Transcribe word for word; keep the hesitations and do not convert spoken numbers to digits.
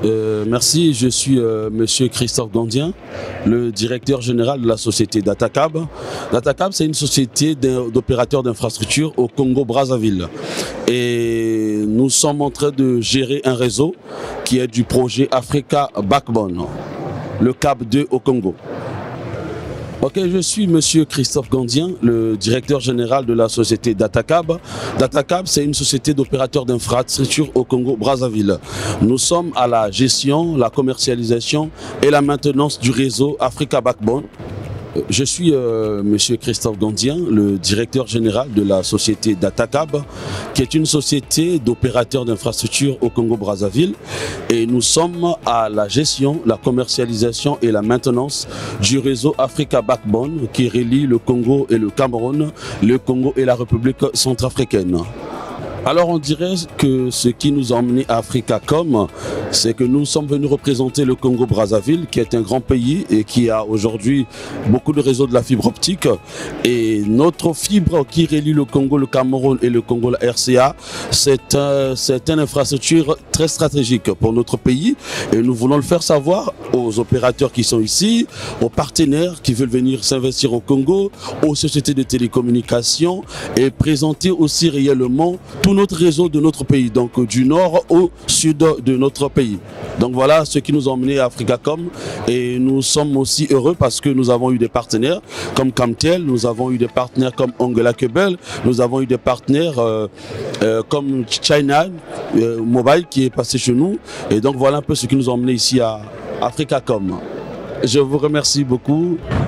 Euh, merci, je suis euh, Monsieur Christophe Gandien, le directeur général de la société Datacab. Datacab, c'est une société d'opérateurs d'infrastructures au Congo-Brazzaville. Et nous sommes en train de gérer un réseau qui est du projet Africa Backbone, le C A B deux au Congo. Ok, je suis Monsieur Christophe Gandien, le directeur général de la société Datacab. Datacab, c'est une société d'opérateurs d'infrastructures au Congo-Brazzaville. Nous sommes à la gestion, la commercialisation et la maintenance du réseau Africa Backbone. Je suis euh, Monsieur Christophe Gandien, le directeur général de la société Datacab, qui est une société d'opérateurs d'infrastructures au Congo-Brazzaville. Et nous sommes à la gestion, la commercialisation et la maintenance du réseau Africa Backbone qui relie le Congo et le Cameroun, le Congo et la République centrafricaine. Alors on dirait que ce qui nous a emmenés à Africacom, c'est que nous sommes venus représenter le Congo-Brazzaville, qui est un grand pays et qui a aujourd'hui beaucoup de réseaux de la fibre optique. Et notre fibre qui relie le Congo, le Cameroun et le Congo, la R C A, c'est un, c'est une infrastructure très stratégique pour notre pays. Et nous voulons le faire savoir aux opérateurs qui sont ici, aux partenaires qui veulent venir s'investir au Congo, aux sociétés de télécommunications et présenter aussi réellement tout notre réseau de notre pays, donc du nord au sud de notre pays. Donc voilà ce qui nous a emmenés à Africacom et nous sommes aussi heureux parce que nous avons eu des partenaires comme Camtel, nous avons eu des partenaires comme Angola Cable, nous avons eu des partenaires euh, euh, comme China euh, Mobile qui est passé chez nous et donc voilà un peu ce qui nous a emmenés ici à Africacom. Je vous remercie beaucoup.